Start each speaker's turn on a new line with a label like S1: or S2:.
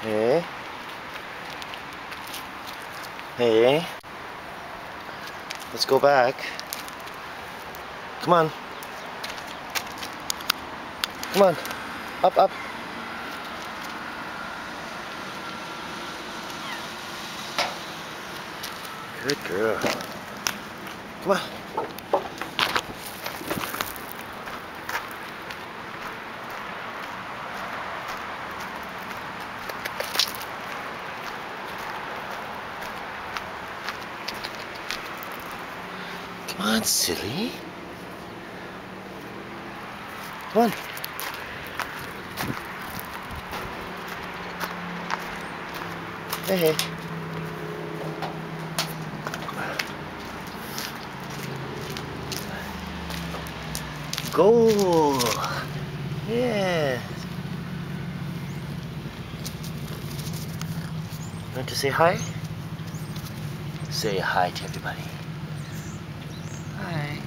S1: Hey. Hey. Let's go back. Come on. Come on. Up, up. Good girl. Come on. Come on, silly. Come on. Hey, hey. Goal. Yes. Want to say hi? Say hi to everybody. Hi.